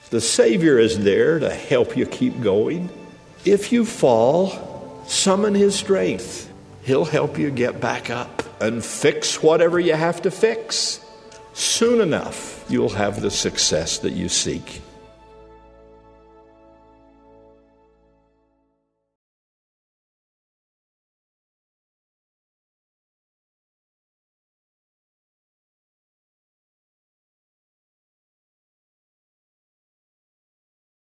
The Savior is there to help you keep going. If you fall, summon His strength. He'll help you get back up and fix whatever you have to fix. Soon enough, you'll have the success that you seek.